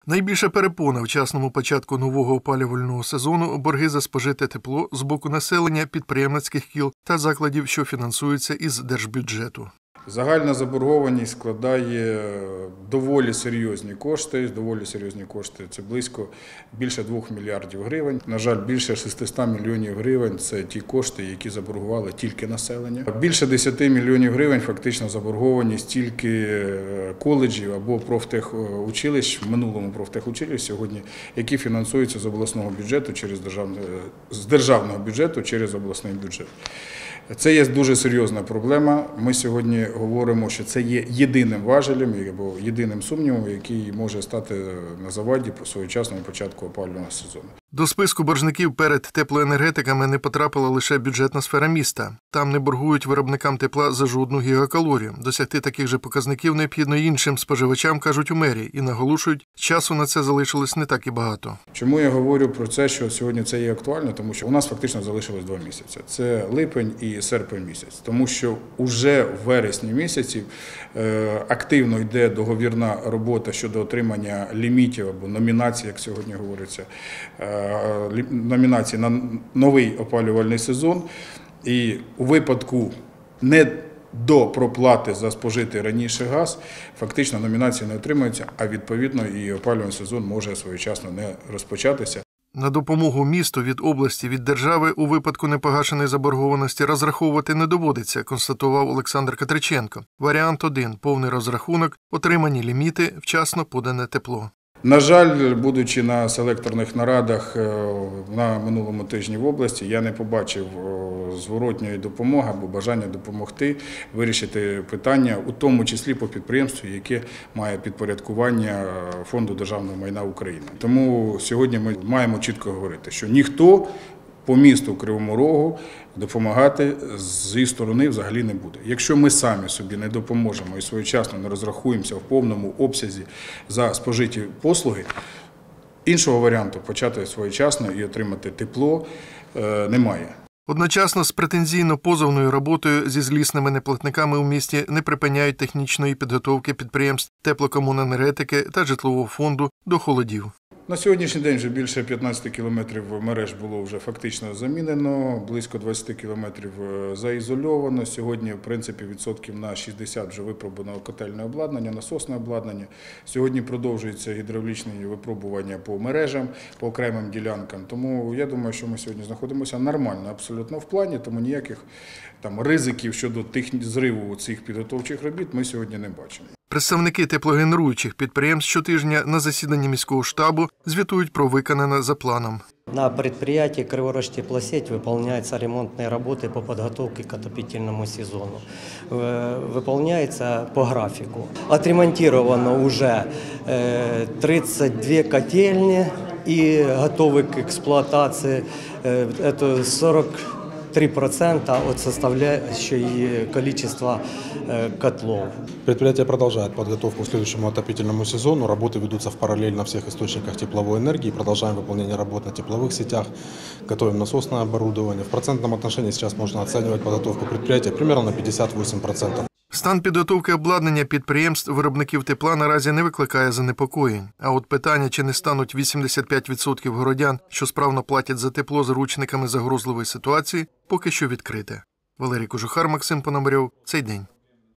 Найбільша перепона вчасному початку нового опалювального сезону – борги за спожите тепло з боку населення, підприємницьких кіл та закладів, що фінансуються із держбюджету. Загальна заборгованість складає доволі серйозні кошти. Це більше 2 мільярдів гривень. На жаль, більше 600 мільйонів гривень – це ті кошти, які заборгували тільки населення. Більше 10 мільйонів гривень фактично заборгованість тільки коледжів або профтехучилищ, в минулому профтехучилищ сьогодні, які фінансуються з обласного бюджету, з державного бюджету через обласний бюджет. Це є дуже серйозна проблема. Ми сьогодні говоримо, що це є єдиним важелем або єдиним сумнівом, який може стати на заваді по своєчасному початку опалювального сезону. До списку боржників перед теплоенергетиками не потрапила лише бюджетна сфера міста. Там не боргують виробникам тепла за жодну гігакалорію. Досягти таких же показників необхідно іншим споживачам, кажуть у мерії, і наголошують, часу на це залишилось не так і багато. Чому я говорю про це, що сьогодні це є актуально? Тому що у нас фактично залишилось 2 місяці. Це липень і серпень місяць. Тому що вже в вересні місяці активно йде договірна робота щодо отримання лімітів або номінацій, як сьогодні говориться, номінації на новий опалювальний сезон. І у випадку недопроплати за спожитий раніше газ, фактично номінації не отримуються, а відповідно і опалювальний сезон може своєчасно не розпочатися. На допомогу місту від області, від держави у випадку непогашеної заборгованості розраховувати не доводиться, констатував Олександр Катриченко. Варіант 1 – повний розрахунок, отримані ліміти, вчасно подане тепло. На жаль, будучи на селекторних нарадах на минулому тижні в області, я не побачив зворотньої допомоги або бажання допомогти вирішити питання, у тому числі по підприємству, яке має підпорядкування Фонду державного майна України. Тому сьогодні ми маємо чітко говорити, що ніхто по місту Кривому Рогу допомагати з її сторони взагалі не буде. Якщо ми самі собі не допоможемо і своєчасно не розрахуємося в повному обсязі за спожиті послуги, іншого варіанту почати своєчасно і отримати тепло немає. Одночасно з претензійно-позовною роботою зі злісними неплатниками у місті не припиняють технічної підготовки підприємств теплокомуненергетики та житлового фонду до холодів. На сьогоднішній день вже більше 15 кілометрів мереж було вже фактично замінено, близько 20 кілометрів заізольовано. Сьогодні, в принципі, відсотків на 60 вже випробувано котельне обладнання, насосне обладнання. Сьогодні продовжуються гідравлічні випробування по мережам, по окремим ділянкам. Тому я думаю, що ми сьогодні знаходимося нормально, абсолютно в плані, тому ніяких ризиків щодо зриву цих підготовчих робіт ми сьогодні не бачимо. Представники теплогенеруючих підприємств щотижня на засіданні міського штабу звітують про виконане за планом. На предприятии «Криворожтеплосеть» выполняются ремонтные работы по подготовке к отопительному сезону. Выполняется по графику. Отремонтировано уже 32 котельни и готовы к эксплуатации. Это 43% от составляющей количества котлов. Предприятие продолжает подготовку к следующему отопительному сезону. Работы ведутся в параллель на всех источниках тепловой энергии. Продолжаем выполнение работ на тепловых сетях. Готовим насосное оборудование. В процентном отношении сейчас можно оценивать подготовку предприятия примерно на 58%. Стан підготовки обладнання підприємств виробників тепла наразі не викликає занепокоєнь. А от питання, чи не стануть 85% городян, що справно платять за тепло заручниками загрозливої ситуації, поки що відкрите. Валерій Кожухар, Максим Пономарьов. Цей день.